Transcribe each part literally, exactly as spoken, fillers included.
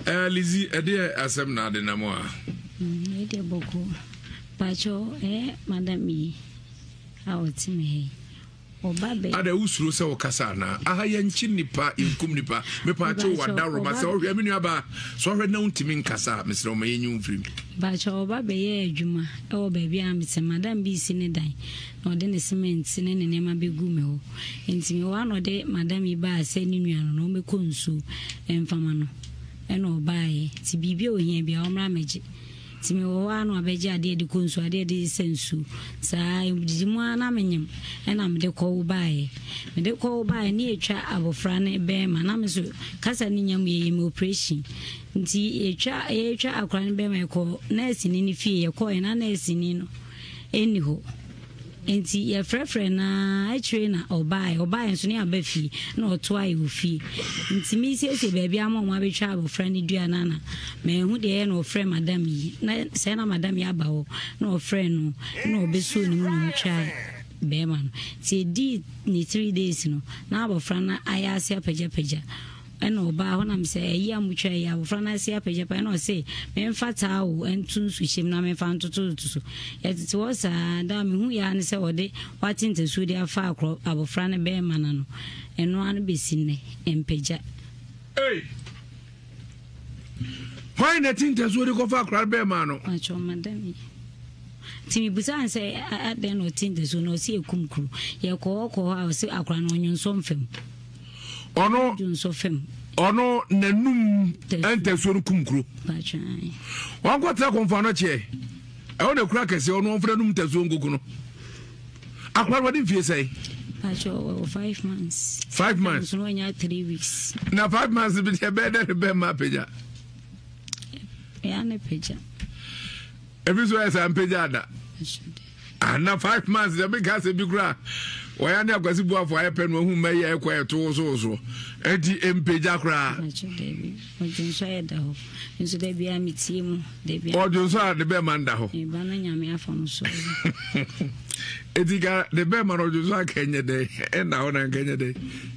eh Lizzie ede asem na de na mo a mm ede boko pacho eh madam yi a otime he obabe ada usuro se wokasa na aha ye nchi nipa inkum nipa me pacho wada roma se ohwe me nuaba so ohwe na untimi nkasa mesre o mayenyu mfrim pacho obabe ye adwuma e wo ba bia me se madam bi si ne dan na ode ne cement ne ne nema begu me ho ntimi wa no de madam yi ba se ni nuano no me konsu emfama no e no baaye ti bibia ohia bia omra meje timi wo anu abeje ade de konsu ade de sensu saa didimu ana menyem ena me de ko baaye me de ko baaye ni etwa abofra ne be ma na me so kasa ni nyam ye me operation nti etwa etwa akra ne be ma ko nurse ni ni fie ye ko na nurse ni no eni ho enti ye frefre na achire na obae obae nso ne abafi na oto ayi ofi nti mi siesie baabi ama mo abetwa abofra ne dua nana me hu de na ofre madam yi na se na madam ya bawo na ofre no na obeso ni mu no twa be ma no ti di ni three days no na abofra na ayase apaja paja eno oba ho na me se eyi amutwa ya abofra na ase apaja paja na o se me mfata wo entunsu him na me fa ntoto tuso yetiti wo sa da me hu ya ne se ode watinta su de afa akro abofra ne be ma na no eno an be sinne empeja hey why na tinta su de ko fa akro be ma no acho madam timi busan se aden no tinta su no si ekumkru ye ko ko ha o se akra no nyunso mfem ono junso fem ono nanum ente so kumkro bachan wan kwatra konfa no che e wona kura kese ono ofra num tazo ngogu no akwa wadi fie sei bacho five months five months so no nya three weeks na five months bi te be de be ma peja ya ne peja every so esa peja da ana five months de be kase bi kura waya ne akwasi bu afọ ayepe no hu meye ekwa eto so so edi empeja kra bacho debi ojunso eda ho nso debi amiti mu debi ojunso a de be manda ho e bana nyame afọ so ediga de be ma ojunso akenye de e na ho na kenye de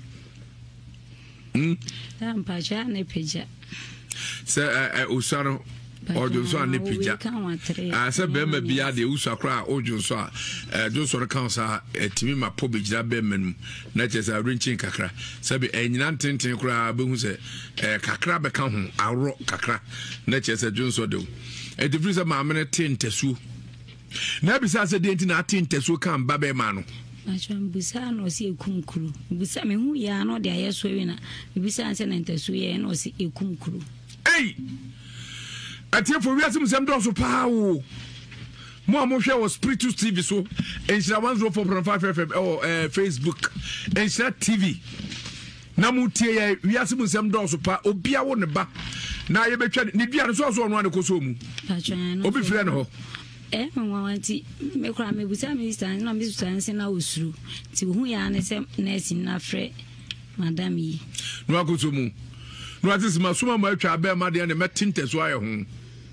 hm tam pacha ne peja se eh usaro ojunso a ne peja ah se be ma bia de usakra ojunso a eh jonso re kan sa timi ma po begira be manum na chesa rinchin kakra se be enyina tenten kra be hu se eh kakra be kan ho aro kakra na chesa jonso de e de frisa ma amene tintesu na bisa se de ntina tintesu kan ba be ma no acham bisa no si ekumkuru bisa me hu ya no de ayeso wi na bisa se na ntesu ye no si ekumkuru ei atie for wiase musem do so paawo mo amohwe wo Spiritus T V so enshira one oh four point five F M oh eh Facebook enshira T V na mutie ya wiase musem do so pa obia wo ne ba na ye betwa ne dua no so so no an ko so mu obi frɛ no ho eh mwa wanti me kra me busa me stand na me stand se na osuru ti hu ya ne se nurse na frɛ madam yi no akoso mu no atis ma suma ma atwa ba ma de ne metinte so aye ho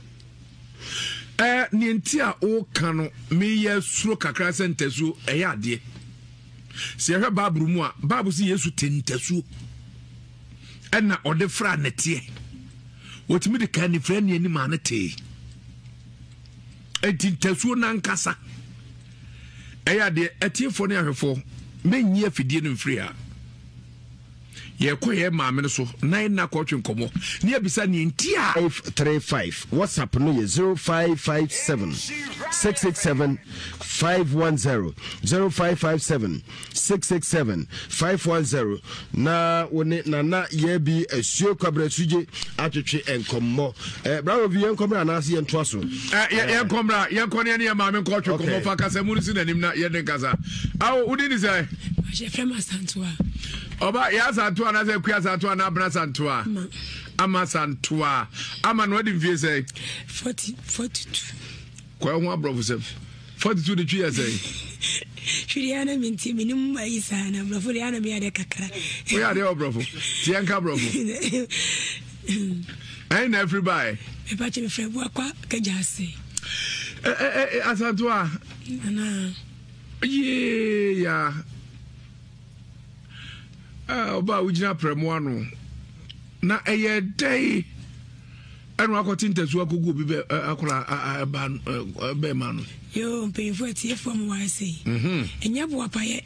eh ni ntia o kanu me ye suro kakra sentesu eye ade se hwe babru mu a babu si Yesu tentesu ena ode fra netie wotimi de kan ni fra ni ani ma na te entintesu na nkasa eye ade etiefo ne ahwefo menyi afidie no mfiri a ye ko ye maame so nine na ko twenkomo ne abisa ne ntia five three five WhatsApp no ye zero five five seven six six seven five one zero zero five five seven six six seven five one zero na woni nana ye bi asuo kwabra suje atwetwe enkomo eh bravo bi enkomra na ase ento aso eh ye enkomra ye kone ne maame ko twenkomo fa kasa mu si nanim na ye den kasa awo udi ni say je frema santua oba ya santua na say kuya santua na abna santua ama santua ama no odi mfie say forty forty-two kwa ho abrofu say forty-two de twi say Juliana minti minimum aisa na brofo ya na mi ade kakra we are the brofo ti enka brofo ain't everybody e pa che me frɛ bo akwa kajase eh eh eh asantua na ye ya ah oba ujina premo ano na eye day anu akoti ntesu akogu bi be akora aba be ma no yo mpefo tie fom wa sei mhm enya bo apaye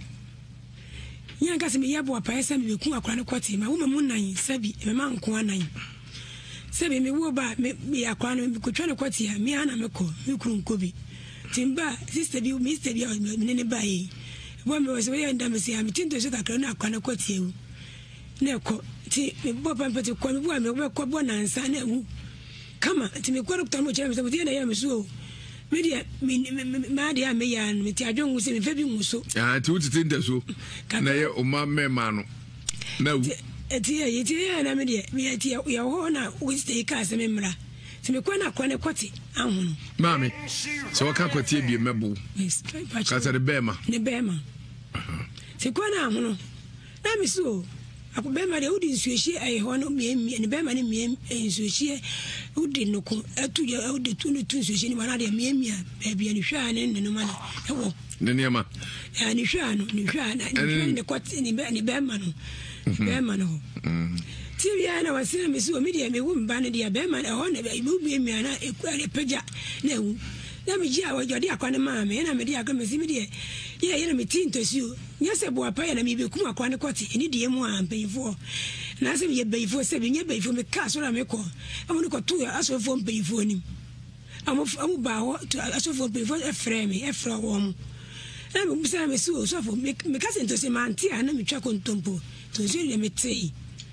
nya nka se me yabo apaye se me beku akora ne kwoti ma wo me mu nan sabi me ma nko anan sabi me wo ba me akora ne kotwa ne kwoti a me ana me ko me kuru nko bi timba sister bi mister bi me ne ba yi bo me wo se we nda me se am tinto so kakra na akora ne kwoti ewu ne ko ti me bo pampati ko me bo me wo ko bo nansa na ewu kama ti me kwaro kuta mo chere me se mo ti na ya me so media ma dia me ya me ti adwon se me fa bi nguso ah ti uti tinda so na ye o ma me ma no na wu ti ye ti ye na media me ti ya ho na we stay ka se me mra ti me kwa na kwa ne kwoti ahunu mami so ka kwoti bi mebo ka se de bema ne bema ti kwa na ahunu na mi so ako bema de udi nsuehie ai ho no me ne bema ne me nsuehie udi no ko atu ya udi tu no tu nsuehie ni wana de me me a bia ni hwa ne ne no ma ewo ne ne ma ya ni hwa no ni hwa na ni ne kwati ni be ni bema no bema no ti bia na wasina me so me de me wo mba ne de bema na ho na be me me na ekura le peja na ewu na me ji a wajode akwane ma me na me de aka me si me de ye ye na me tinto siu nyase bo apa ye na me be kuma akwane kwati eni de mu a mpeyifo na se ye beyifo se be nye beyifo me ka so na me ko amu ne ko tu asofo mpeyifo nim amu amu ba ho asofo mpeyifo e frɛ me e frɛ wo mu na me busa me so so fo me ka se nto se manti a na me twa kontompo to so le me tei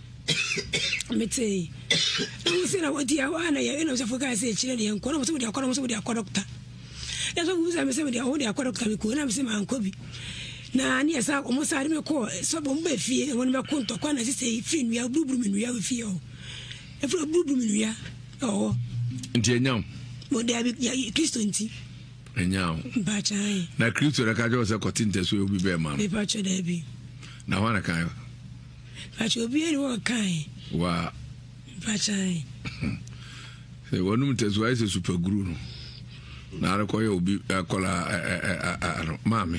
me tei amu se na wodi a wa na ye na so fo ka se chire de en ko na so de akwa na so de akwa doctor ya so busa me se de ho de akwa doctor me ko na me se man ko bi na ni esa omo sare me ko so bo mba fie won me ko nto kwa na sisi fie nua blubru me nua fie o e fro blubru me nua o nti enyam mo de abi Kristo nti enyam ba chai na Kristo re ka jo se kotinte so obi be ma be ba cho da bi na wana kan ba cho obi eri wo kan wa ba chai se wonum teso ai se super guru no na re ko ye obi akola mami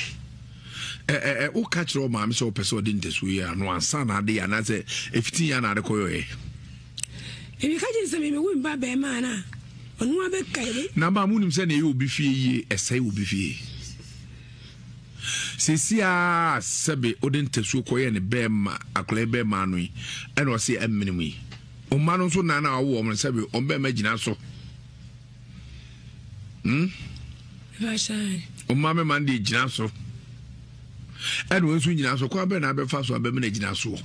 eh eh o catch ro ma me so person didn't so ya no ansa na de ya na say fifteen ya na de koyo e e bi ka je se me me wo mba be ma na onu abe kai na ba mu nim se na ye obi fie yi esai obi fie sisia sebe odent so koyo ne be ma akola be ma no yi e no se emmenim yi o ma no so na na wo mo sebe o be ma gina so hm ba sai o ma me man de gina so and when you know, so quite a bit fast, I've been a gina so.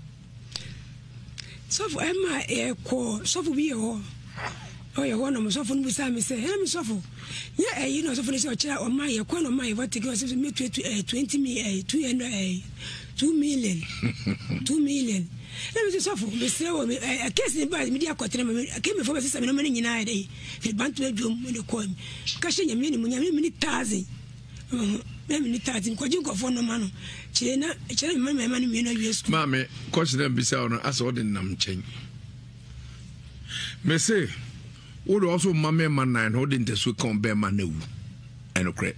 So for Emma, a call, so for be all. Oh, your one of my soft one say, I'm soft. Yeah, you know, so for this child or my, a corner of my, what to go to me to twenty me, two hundred, two million, two million. Let me just suffer. We say, I guess in bad media quaterm. I came before this seven million in a day. The band to a drum when you call me. Cashing a minimum, a minute thousand. Memi tati ko jinko fo no mano chena chena mama mama ni na yesu mame question dem bisa ono aso de nam chen me say wo do also mama man nine holding the so come be man na wu enokre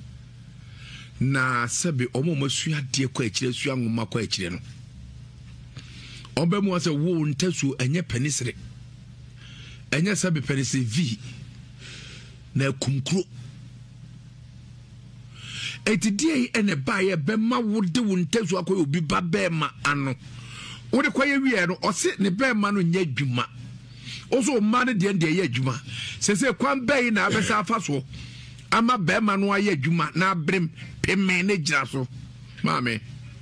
na sabe omo masua de ko akire sua ngoma ko akire no oba mu ase wo ntasu enye penisire enye sabe penisi v na kumkro etidie ene baye be ma wode wontazu akoy obi ba be ma ano wode kwaye wie no ose ne be ma no nya dwuma oso ma ne de de ye dwuma sese kwan be na abesa afaso ama be ma no aye dwuma na abrem peme ne gira so mame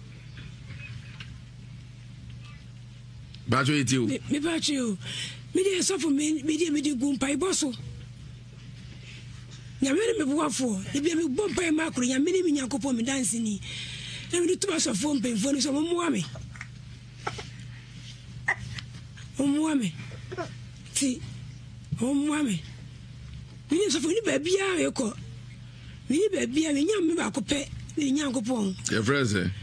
bajo eti o me bajo me de so for me me de me de gumpa iboso nyamene me buafo e bia me bompa e makro nyamene me nyakopo me dance ni na me tuba so fo mpemfo ni so mo mo ame o mo ame ti o mo ame ni so fo ni ba bia e ko ni ba bia me nyam me ba ko pe me nyakopo e friends eh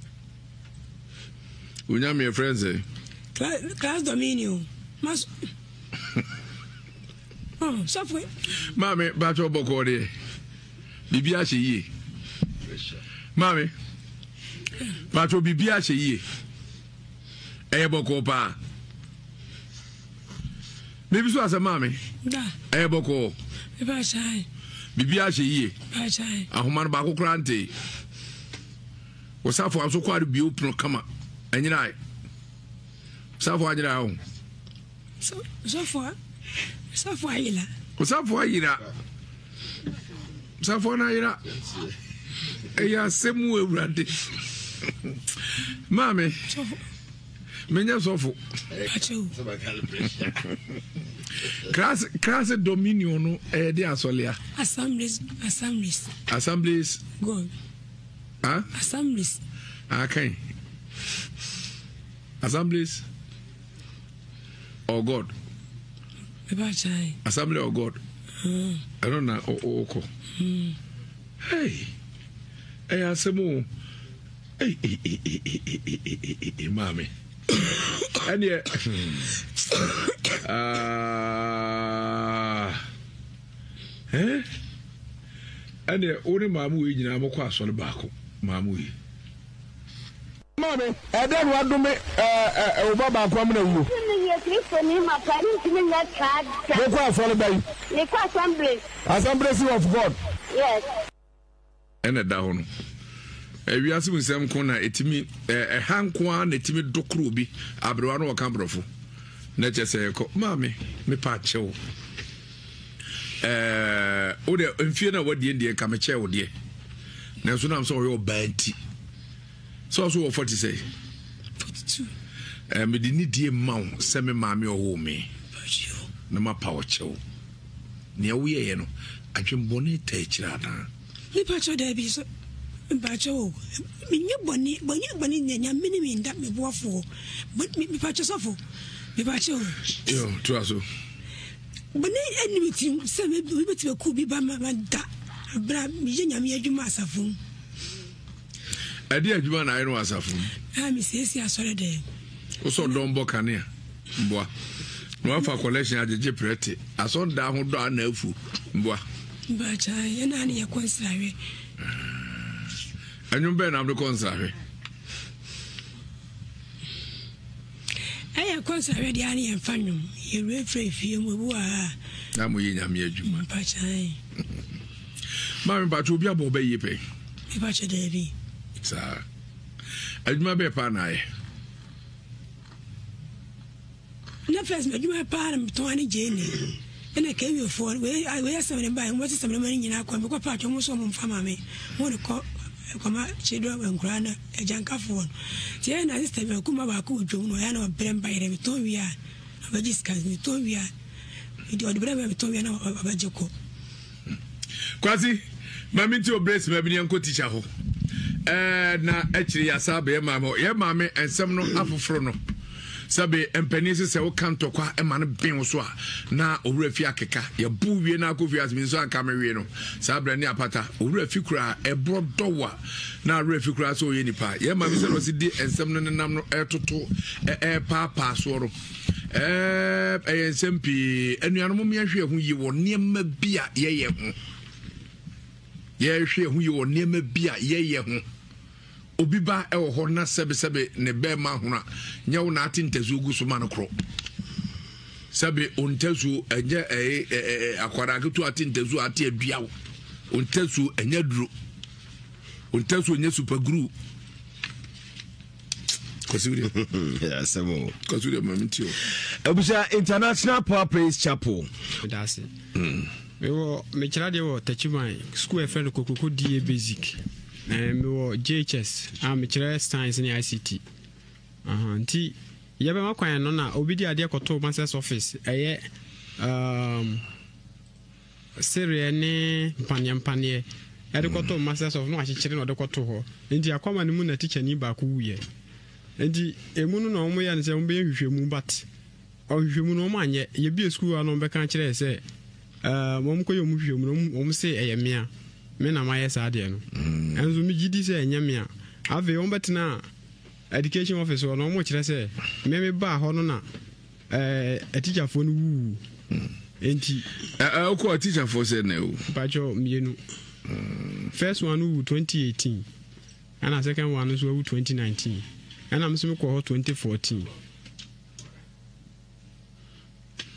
unyam e friends eh class dominio mas oh safwe mame bacho boko de bibia hye yi mame bacho bibia hye yi e boko pa Maybe so as a mammy. Eh, Boko. If I say, Bibiashi ye. I say, a human baco grante. Was that for so quite a beautiful come up? And you know, so far, you know, so so far, so far, you know, what's up for you know? So far, you know, a same way, Randy. Mammy, many so for class class dominion, eh, dear Solia. Assemblies, assemblies, assemblies, good. Huh? Assemblies. Okay. Assemblies or God? Assembly or God? Mm. I don't know. Oh, oh, oh. Mm. Hey, hey, I say more. Hey, hey, hey, hey, hey, hey, hey, hey, hey, mommy. And yeah, ah, eh? And yeah, only mamu is now more cross on the back. Mamu. Mommy, I don't want to make a Obama come to you. What are followed by assembly? Assembly of God. Yes. And a down. We are seeing some corner, it me a hand quan, a timid docrubi, Abruano or Cambrofo. Nature say, Mammy, me patcho. Eh, oh, the infernal what the Indian come a chair, dear. Now, soon I'm sorry, your banty. So, also, what you say? forty-two. And we didn't dear mount, semi mammy or home me. No more power chow. Near we, you know, I can bonnet take it out. Me patcho, Debbie, so. Patcho, me bonny, bonny, bonny, and your minimum that me war for. But me patcho suffer. Me patcho. Yo, Trasso. But no enemy team, some we could be by my da. Bra, me, me, you must have phone. I dear Juan, I know as a phone. I miss yes, sorry, there. Also, don't book an ear. Bois. No for collection at the Jeopardy. I saw down who don't know food. Bois. But I and I need a consider. And you better have the consider. I am consider the Annie and Fanum. You refrain film who are. I'm with you, Juma. Patch. Mammy, but you'll be able to obey you pay. If I should be. Sir, I my be panai. No, first, but you are part of Tony Jane. And I came you for where I wear something by what is some money in our come because part almost some from me. Want to call come out, children and grana, a janka phone. Tiana, this time I come about cool, Joan, I know a brand by the Victoria. About this kind of Victoria. It would be a Victoria about Joko. Quasi, Mammy to breast, maybe uncle teacher. Eh, na actually, I saw be mamma, yeah, mammy, and some no afro. Sabe empenisi se o kanto kwa e man ben so a na owura akeka ye bu wie na akofie asmin so anka me wie no sabre ne apata owura fi kura e brodowa na owura fi kura so ye nipa ye ma mi se no si di ensem no nenam no etoto e e pa pa so ro eh e ensem pi anuanom me ahwe hu yi wo niam bia ye ye hu ye hwe hu yi wo niam bia ye ye hu obiba e wo ho na sebe sebe ne be ma huna nyawo na atintazu gu so ma no kro sebe ontazu enye eh akwara ketu atintazu ate aduawo ontazu enye duro ontazu enye super glue Kosuri yeah samo Kosuri mamitio Abuja International Power Praise Chapel that's it mm we were me kira de wo tachiman school friend kokoko D A basic and we were J H S am me kira science ni I C T aha nti yebe makwan no na obidi ade koto masters office eye um serie ne mpanye mpanye ade koto masters of no achichire no de koto ho nti akwama ne mu na teacher ni ba ko wuye nti emu no no mo ya ne se mo be hwehwemu but ohwehwemu no mo anye ye bi school ano be kan kire se eh mo mko yo mu hwehwemu no mo se eye mea me na ma yes ade no enzo mi gidi se enye mea ave on betena education officer no mo kire se me me ba ho no na eh a teacher for no wu enti eh o ko teacher for say na o bacho mienu first one wu twenty eighteen and second one is wu twenty nineteen and I'm some ko twenty fourteen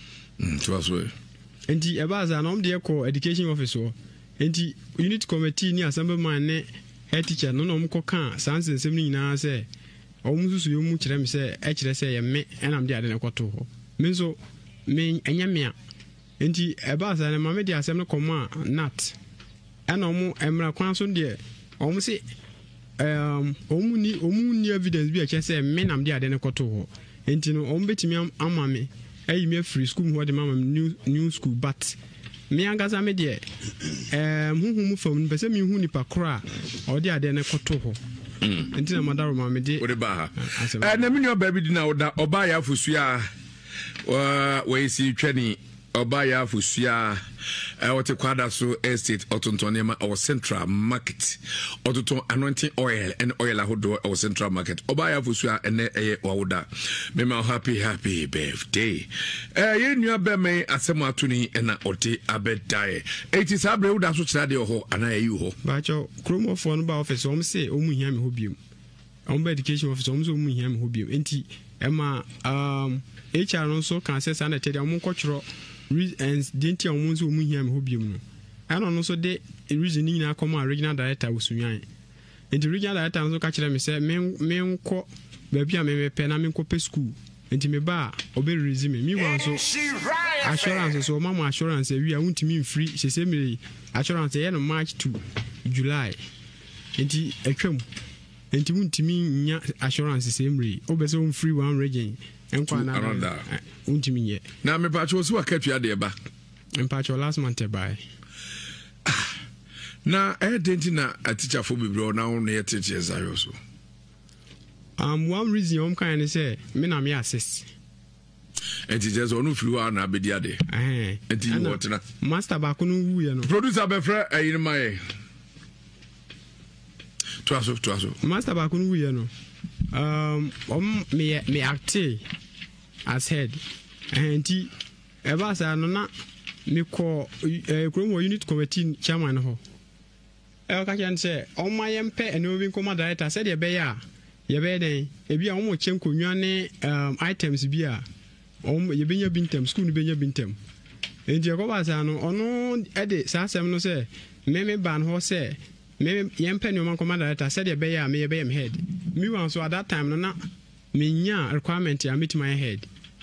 mm to us way enti ebaza na om de ko education officer enti unit committee ni assemblyman ne head teacher no no mko kan sans nsem ni nyina se om susu yo mu kire me se e kire se ye me enam de ade ne kwoto ho me so me enya me a enti ebaza na mama de asem no koma nat ana om emra kwan so de om se um om ni om ni evidence bi a kire se me nam de ade ne kwoto ho enti no om betimi ama me ayi me free school ho de mama new new school but me angaza me de eh huhu mu fam pese me hu nipa kra o de ade ne koto ho enti na madaro ma me de o de ba ha eh na me nyo ba bi di na oda oba ya afusua wa we si twani oba ya afusua eh wote kwada so estate otonton ma or central market otonton anointing oil and oil ahodo or central market oba ya afusua ene eye wawoda me ma happy happy birthday eh ye nua be me asem atuni na ote abedai eti sabre woda so kira de ho ana yi ho ba cho kromo fo no ba office om se omu hia me ho biem om ba education office om se omu hia me ho biem enti ema um H R no so kan se sana tede om ko kiro and didn't you want to hear me hobium? I don't know so de reason in a common regional director was Sunyan. And the regional director also catch them say, men, men, co, baby, I may pen, I mean, copy school, and to me bar, obey resume. Me one so assurance, so mamma assurance, we are to mean free, she said me assurance the end of March to July. And he a crumb, and to want to mean assurance the same way, over free one region. Around that. Untimi ye. Na me pacho so akatua de ba. Me pacho last month buy. Na e denti na a teacher for bibro na won na teachers ayo so. Um one reason um kan say me na me assist. And teachers onu free wa na be dia de. Eh. Enti you what na. Master ba ko no wu ye no. Producer be fra ayin mai. Twaso twaso. Master ba ko no wu ye no. Um, um, me me acte as head, and he ever say no na me call a Chrome unit committee chairman ho. I can say, oh my M P and moving command director said, ye be ya, ye be then, if you almost change um items beer, um, ye be your bintem, school be your bintem. And you go as an on edit, Sassam no say, me ban ho say. Me yem pen no command director said ye be ya me be em head. Me wan so at that time no na me nya requirement ya meet my head.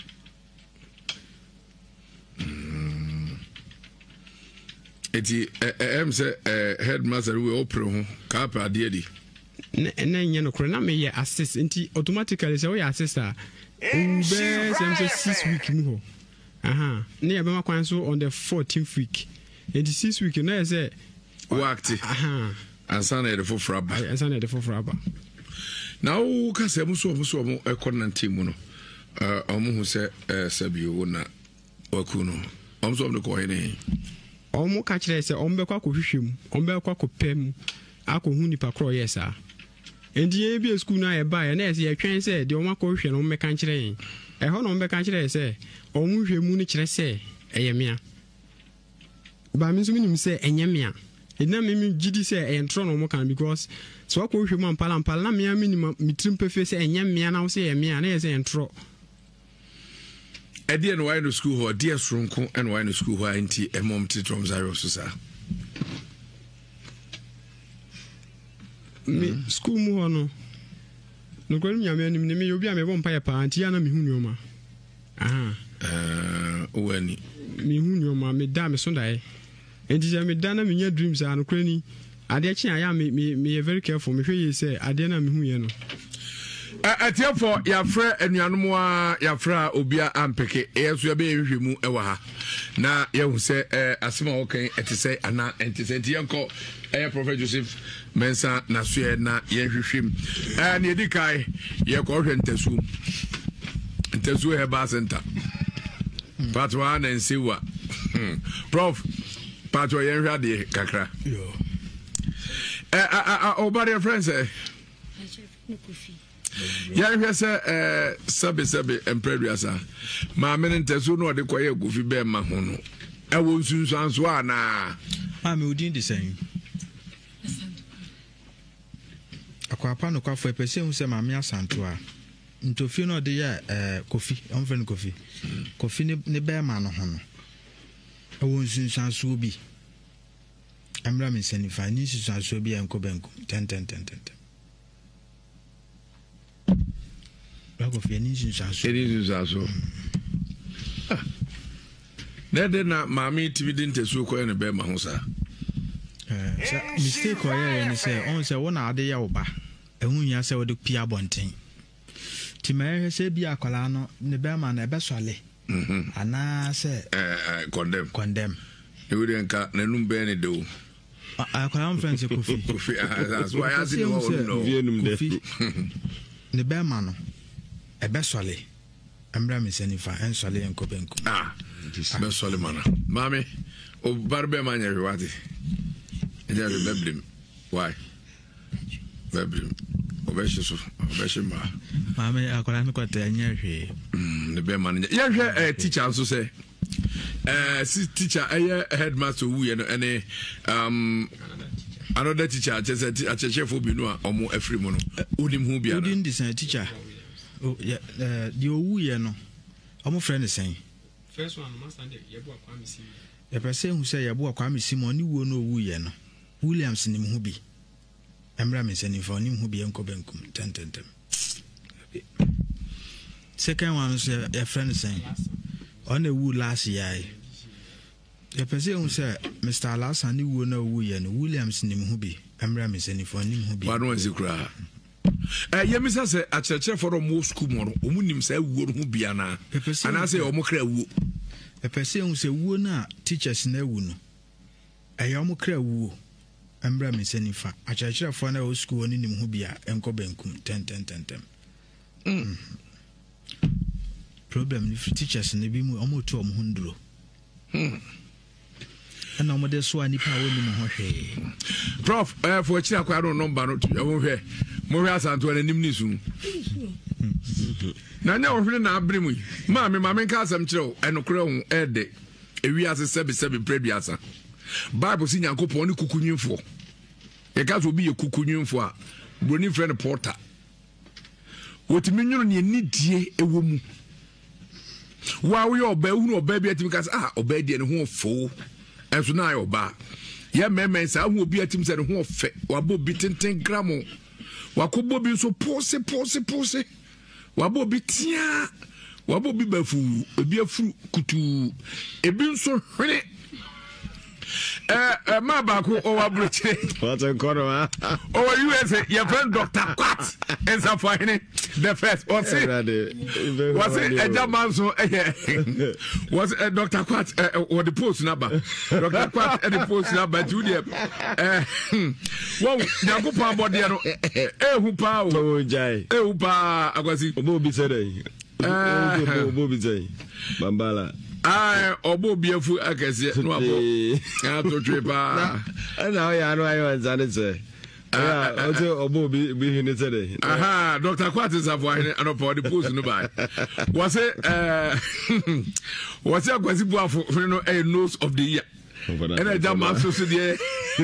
Eti em say headmaster we open ho ka pa de di. Na na nya no kro na me ye assist nti automatically say we assist ah. Ube sem say six week mu ho. Aha. Na ye be makwan so on the fourteenth week. Enti six week na say worked. Aha. Ansana de for fraba. Ansana de for fraba. Now ka se mu so mu so mu ekon team no. Eh omu hu se sabio na wakuno. Omu so mu ko hene. Omu ka kire se omu be kwa ko hwehwem. Omu be kwa ko pem. Akohu nipa kro yesa. Endi e bi school na e ba e na se ye twen se de omu akọ hwe no me kan kire yin. E ho no me kan kire se omu hwemu ni kire se eye mea. Ba mi so mi nim se enye mea. Ina me mi gidi se e ntro no mo kan because so akọ hwe mu ampala ampala na mea minimum mi trimpe fe se enye mea na wo se ye mea na ye se ntro. Edi en why no school ho dear sronko en why no school ho anti e mom titrom zero so sa. Me school mu ho no. No kwani mi amia nim ne me obi a me bo mpa ye pa anti ya na me hu nyoma. Aha. Eh o wani. Me hu nyoma me da me so dai. Enti je me da na me nya dreams a no kwani. Ade chi aya me me very careful me hwe ye say ade na me hu ye no. Atiafo ya fra anuanom a ya fra obia ampeke yeso ya be hwehwemu e wa ha na ye hu se asema wokan etise ana entise ntiyanko eh Prophet Joseph Mensa na so ye na ye hwehwem eh na edikai ye ko hwe ntasu ntasu he ba center part one and siwa prof part one ye hwa de kakra yo eh obare friends eh ya hwe se eh sabe sabe empreduasa ma me nteso no de koye gufi be ma ho no e wo nsunsu anso ana ma me odin de sen akwa pa no kwa fo epese hu se ma me asanto a ntofie no de ya eh kofi on friend kofi kofi ne ne be ma no ho no e won sunsan so bi amra me senifa ni sunsan so bi enko benko ten ten ten ten ba kofi ni sunsan so ni sunsan so na de na mami T V dinte so ko ne be ma ho sa eh mistake ko ya ni say on say wona ade ya oba ehun ya say wo de pia bonten ti me se bi akwala no ne be ma na e be sole mhm ana se eh condemn condemn e we nka na num be ne do akwala am friends kofi kofi that's why I say no kofi ne be ma no e be sole amra me senifa en sole en kobenku ah be sole mana mami o barbe ma nya wati enya be beblim why beblim obeshe so obeshe ma mami akola me kwata nya hwe ne be ma nya ya hwe eh teacher so say eh si teacher eh headmaster wu ye no ene um another teacher just a chef obi no a omo afri mu no unim hu bia udin design teacher oh yeah eh di owu ye no omo friend sen first one master dey yebo akwa misi e pese hu say yebo akwa misi mo ni wo no owu ye no Williams nim hu bi emra me seni for nim hu bi enko benkum ten ten ten second one say a friend saying on a wu last year e pese hu say Mister Alasan ni wo na owu ye no Williams nim hu bi emra me seni for nim hu bi wa no nzikura eh yemisa say a church for mo school mo no omu nim say wu hu bia na ana say omo kra wu e pese hu say wu na teachers na wu no ayo omo kra wu Ambra me senifa achachira fo na o school ni nim hu bia enko benkum ten ten ten ten mm problem ni teachers ne bi mu omo to omo hundro mm ana omo de so ani pa woni mo ho hwe prof eh for chira kwa no number no wo hwe mo hwe asanto na nim ni su na nya wo hwe na abre mu ma me ma me ka asam chire o enokora hu ede ewi ase sebe sebe prebiasa Bible si Nyankopon ni kukunyimfo. E ka so bi ye kukunyimfo a broni friend porter. Wotimi nwunu ne nidie ewo mu. Wa wo ye oba hu oba bi atimi ka ah oba die ne ho fo. Enso na ayo oba. Ye meme sa hu obi atimi se ne ho fe. Wa bo bi tenten gramo. Wa ko bo bi so pose pose pose. Wa bo bi tia. Wa bo bi bafu, ebi afuru kutu. Ebi nso hwene eh ma ba ko o wa broche what a corner ha o U S A your friend Doctor Quat and so for him the first was it was it a German so eh was Doctor Quat or the post number Doctor Quat and the post number to them eh wo Nyankopon body no eh hu pa o jai eh hu pa agwasi obo bi se dey obo bi say bambala ah obo biafu akese no abo ah to trepa ana ya no ayo nzane se ah oto obo bi bi hini se dey aha Doctor Quat is avo hini anopo the post no by was it eh was it akwasi buafo no a nose of the year and a German so so there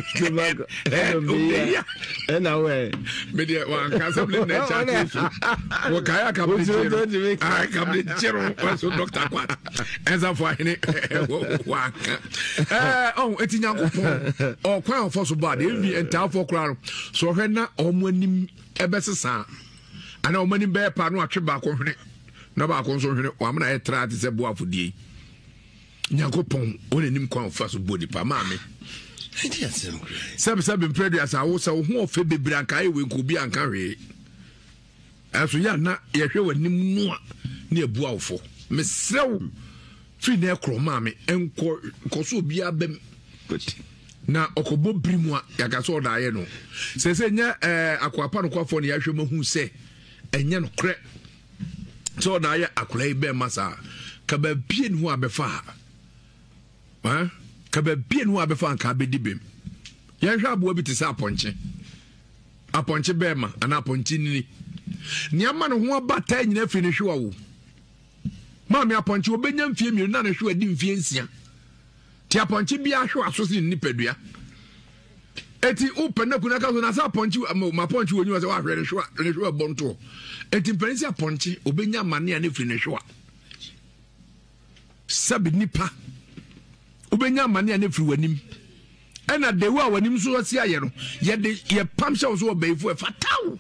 and away media one castle na chat wo kaya kabri ah kabri chero was Doctor Quat as of hini wa eh oh eti Nyankopon o kwan ofo so bad e bi enta afo kra so hwe na omo anim ebesesa ana omo anim be pa no atwe ba ko hwene na ba ko so hwene wa mna e tra ti se buafo die Nyankopon on anim kwan ofo so body pa ma me Sebe sebe mpredi asa wo se wo ho ofe bebre anka ewe nko bi anka hwe aso ya na ye hwe wanim no a na ebu awfo mesrew fi na ekro ma me enko koso bi abem na okobo brimu a yaka so da ye no se se nya eh akwapa no kwafo ne ya hwe mahu se enye no kre so da ye akura ibe masa ka ba bie no abefa ha ka ba bie no abefa anka bedibem ya hwe abo bi te sa aponche aponche bema ana aponche nini ni ama no ho abata nyina fi ne hwe wo ma me aponche obenya mfie mi na ne hwe adi mfie nsia ti aponche bia hwe aso si nipadua eti open na kuna ka so na sa ponchi ma ponchi woni was wa hwere hwa ne hwa bonto eti mpanisi a ponchi obenya mane ne firi ne hwa sabi nipa obenya mane ne firi wanim ena de wa wanim so asi aye no ye de ye pam sha so obayifu e fataw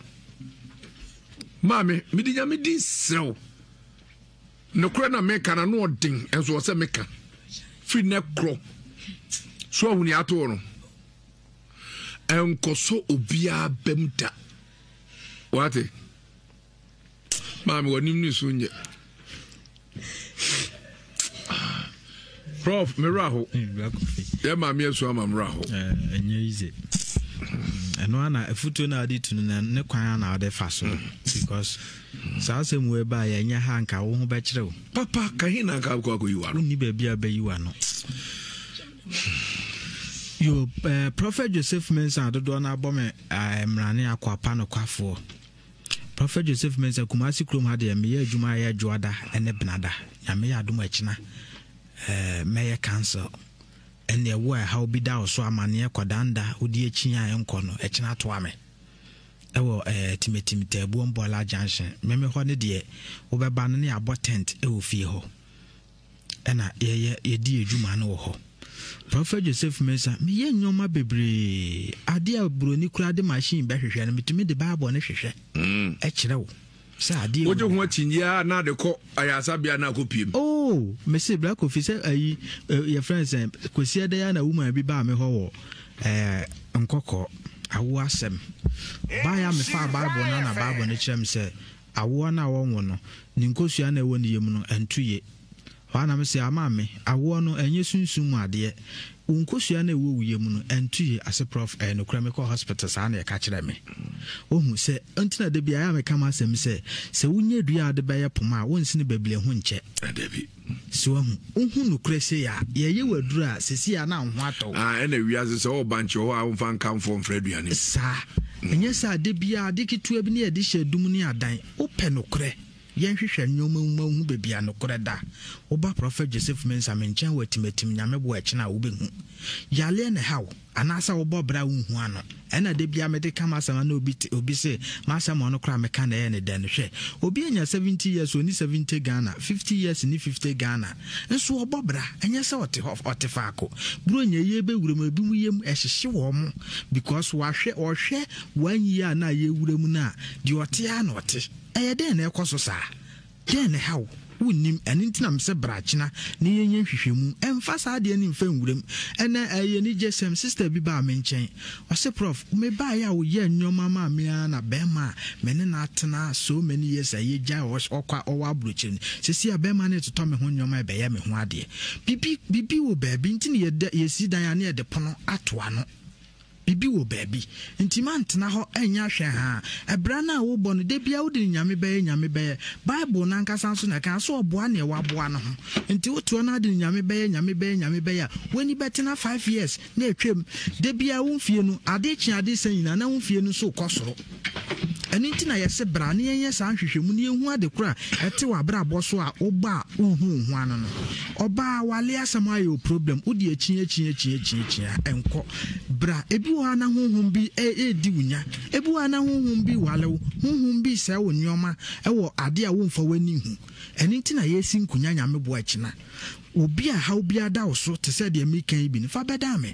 mame midi nya midi sew no kura na meka na no odin enso se meka firi ne kro so huni ato no enkoso obia bemda wate mami wanim ni sunye prof miraho ya mami esu ama miraho eh enye ize eno ana efuto na adi tunu na ne kwan na ade faso because saa se mu eba ya nya ha nka wo ho be kire wo papa kahin na nka ko akoyiwa no ni ba bia ba yiwa no Yo, uh, Prophet Joseph Mensah dodo na abome emrane akwapa no kwafo. Prophet Joseph Mensah Kumasi krom ha de me ye adwuma ya adwoada ene benada. Ya me ya adom akina. Eh me ye cancel. Ene wo a how bi da so amane kwadanda odi akyin a enko no akina to ame. Ewo eh timetim tabu mbola junction. Me me ho ne de wo be ba no ne abo tent e wo fie ho. Ena ye ye ye di adwuma no wo ho. Prophet Joseph Mensah me ye nyoma bebre ade a broni kura de machine be hwehwe no metumi de bible ne hwehwe mm e kire wo sa ade wo je ho atinja na de ko ayasa bia na ko piem oh me say black officer ayi your friends kwesi ade ya na woman bi ba me ho wo eh nkoko awo asem ba ya me fa bible na na bible ne kire me say awo na wo wo no ni nkosua na wo ne yem no entuye wana me say amame awo no enye sunsum ade unkosua na ewo wuye mu no entuye ase prof eh no kura me ko hospital sa na e ka kire me ohu se antina de bia ya me kama asem se se wunye dua de baye poma wonsi ne babile hu nche adabi so hu unhu no kura se ya ye ye wadura sesi ya na ho ato ah ena wiase se o banche ho a mfa nkan fo mfradu ne sa enye sa de bia de kitu bi ne ye de hyedum ni adan ope no kura yen hwehwe nyoma hu bebia no koreda oba Prophet Joseph Mensah menchen watimatim nyame bo akina wo behu yale ne hawo anasa wo bobra wo hu ano ena de bia mede kama sama na obi obi se masa mo no kra meka na ye ne den hwe obi anya seventy years oni seventy Ghana fifty years ni fifty Ghana nso wo bobra enye se ote ote faako bro nya ye be wurem abi mu yem ehyehye wo mo because wa hwe o hwe wan yi a na ye wurem na de ote ya na ote eye den na ekoso saa den hawo unim enintina mse brachina ni yenye hwehwemu emfa saa de ni mfa nwurem ena eye ni jesem sister bi ba me nchen ose prof me ba ya wo ye nyoma ma me na bema me ne na atena so many years aye gya okwa owa abrocheni sesi abema na to me ho nyoma e be ya me ho ade bibi bibi wo baabi ntini ye ye si dan ya na ye de pono atoa no bibi wo baabi intimant na ho enya hwe ha ebra na wo bo no de bia wo de nyame be nyame be bible na nkasa so na kan so oboa na wa boa no ho nti wotuo na de nyame be nyame be nyame be ya wani betina five years na etwem de bia wo mfie no ade chi ade sanyina na wo mfie no so kosoro eni nti na yese bra na yenye sa hwehwemu na ehu ade kura ete wa bra boso a oba ohu hu ano no oba wale asama yo problem odi achi achi achi achi achi enko bra ebi wa na huhum bi e e di wunya ebi wa na huhum bi wale huhum bi se wo nyoma e wo ade a wo mfa wani hu eni nti na yesi nkunya nyame bo akina obi a ha obi ada wo so te se de mekan bi ne fa beda me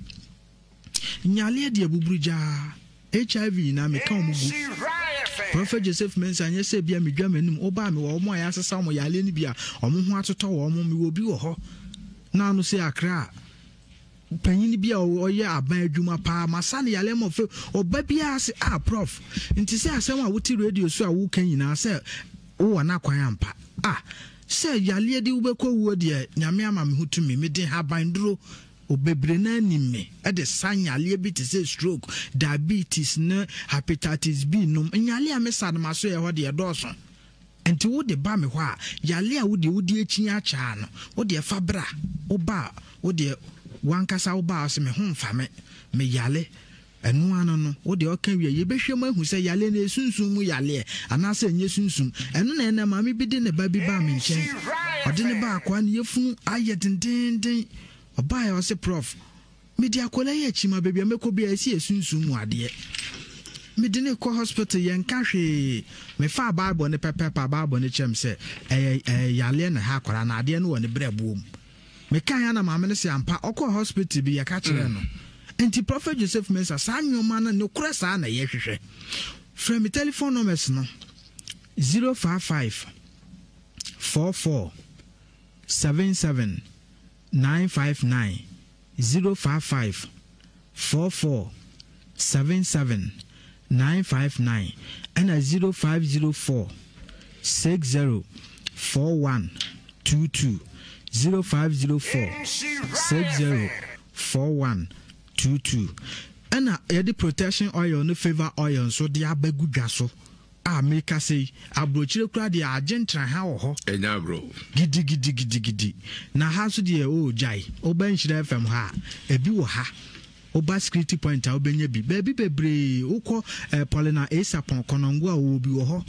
nyale de abuburuja H I V na me kan mugu Prophet Joseph Mensah anya se bia medwa manim oba me wo mo ya asesa mo yale ni bia omo ho atoto wo mo me wo bi wo ho na no se akra panyin bia oye aban adwuma pa masane yale mo fe oba bia se ah prof nti se asem a wuti radio so a wo kan nyina se wo na kwan ampa ah se yale de wo be ko wo de nyame ama me hutumi me den ha ban duro obebre na anime e de sanyale bi te say stroke diabetes na hepatitis B no nyale a me sadma so ye ho de doso enti wo de ba me ho a yale a wo de wo de achi acha no wo de fa bra wo ba wo de wankasa wo ba so me ho mfa me me yale enu ano no wo de oka wie ye behwem ahu se yale na esunsum mu yale ana se nye sunsum enu na na ma me bi de ne ba bi ba me nchen ode ne ba akwa ne yefunu aye dindindin Oba ya ose prof media kola ye chima baby ameko bia esi esunsun mu ade me dine ko hospital yen ka hwe me fa bible ne pepe pa bible ne chem se eh eh yale na ha kwara na ade no woni brebuom me kan ya na ma me ne se ampa okọ hospital bi ya ka kire no enti Prophet Joseph Mensah sa nwoma na ne kura sa na ye hwehwe from me telephone numbers no zero five five four four seven seven nine five nine zero five five four four seven seven nine five nine and a zero five zero four six zero four one two two zero five zero four six zero four one two two and a the protection oil no favor oil so the abegu dwaso a make say abrochire kura de agentra ha wo ho enya bro gidi gidi gidi gidi na ha so de o jai oba nhyira fm ha ebi wo ha oba security point a obenya bi baby bebre ukọ Paulina Esapon konongo a wo bi wo ho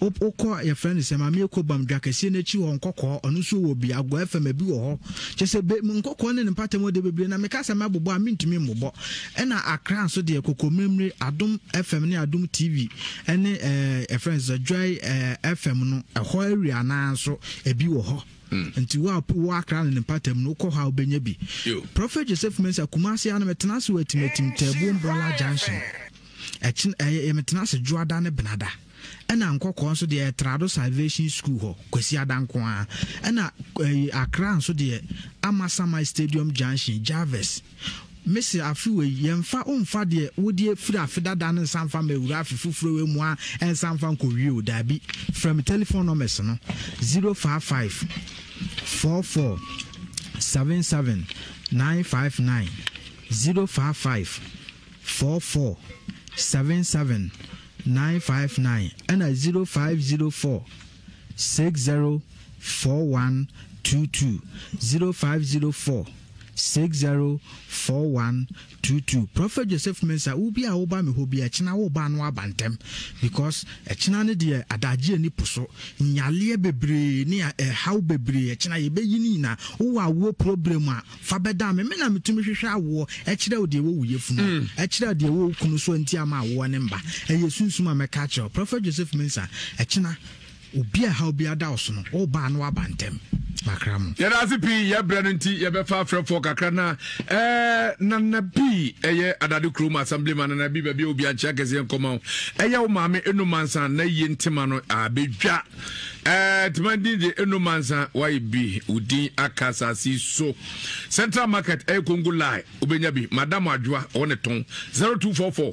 ukọ your friend say ma me ko bam dwa kase na chi wo nkokọ onu so wo bi agwa fm bi wo ho chese nkokọ ne mpatam de bebre na me ka say ma bobo a mintumi mbobo na Accra so de kokomemre Adom F M ne Adom T V ene eh friends Joy F M no ho area na so ebi wo ho nti wa wa Accra ne mpatam no ko ha obenya bi Prophet Joseph Mensah Kumasi ana metena so watimetim tabu umbrella junction echin eh metena so juada ne benada ena nkokọ so de Trado Salvation School ho kwasi adanko a ena Accra so de Amasama Stadium Junction Jarvis Messi afiwe yemfa umfa de wodie fira afida dan sanfa mewura afifufuro we mu a ensanfa nkowie dabi from telephone numbers no zero five five four four seven seven nine five nine zero five five four four seven seven nine five nine and a zero five zero four six zero four one two two zero five zero four six zero four one two two. Prophet Joseph Mensah ubi a oba me hobi a china oba no abantem because a china ne de adaje ni puso nyale bebre ni e how bebre a china ye beyini na wo awo problem a fa beda me me na metumi hwehwe awo e kire de wo wuyefunu e kire de wo kunu so nti ama awo ne mba e yesunsuma me ka kire Prophet Joseph Mensah a china obi a how bi ada oso no oba no abantem makram ya razipi ya branti ya be fa frefo kakra na eh na na bi eye adade krum assemblyman na bi ba bi obi ancha kese nkoma eye wo maame enu mansan na yi ntima no abedwa eh timandi de enu mansan why bi udin akasasi so Central Market e Kongo lai obenya bi madam adwa one ton zero two four four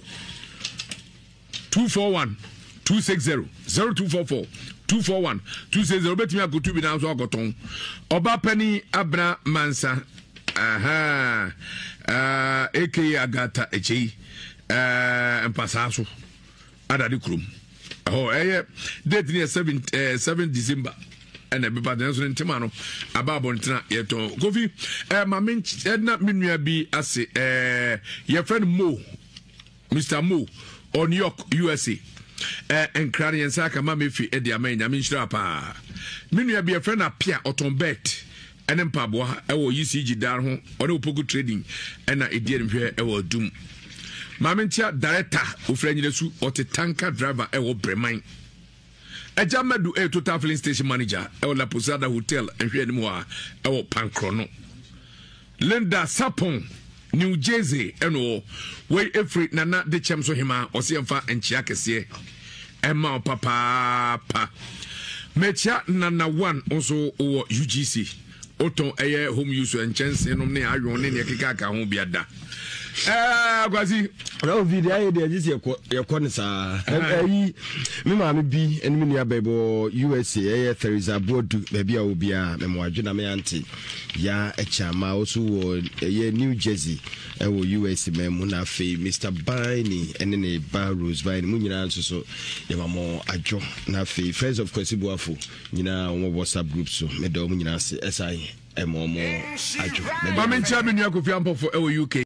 two four one two six zero zero two four four two four one two six zero betimi akotu bi na so akoton oba pani Abra Mansa aha uh aka Agata echi uh empasaso adade krum oh eh date ni seven seven December and be pa den so ntima no ababo ntina yeton kofi eh mamen na menua bi ase eh your friend Mo Mister Mo on New York U S A eh enkrare yensa ka ma mefi e dia man nyame nhyira pa menua bi e friend apia otonbet ene mpaboa e wo U C G dar ho one opogu trading ena edie nhwe e wo dum mamentia director ofranyiresu otetanka driver e wo breman Ejamadu e total filling station manager e wo La Posada hotel nhwe enimu a e wo pankrono Linda Sapon New Jersey eno we every nana de chemso hima osiemfa enchia kese ema papa pa mecha nana one also o U G C oton eye home use enchense no ne ayon ne ne keka ka ho biada eh kwazi no video ayi de agisi ye ko ne sa ayi me ma me bi eni me nua bebo U S A eye Theresa Bodu be bia obi a me mo adwena me anti ya echama osu wo eye New Jersey e wo U S me mu na fe Mister Bani ene ne ba Rose Bani mu nyina nso so ye ma mo adwo na fe Friends of Kwesibuafo nyina wo WhatsApp group so me do mu nyina se S I e mo mo adwo ma me ncha me nua Kofi Ampofo e wo U K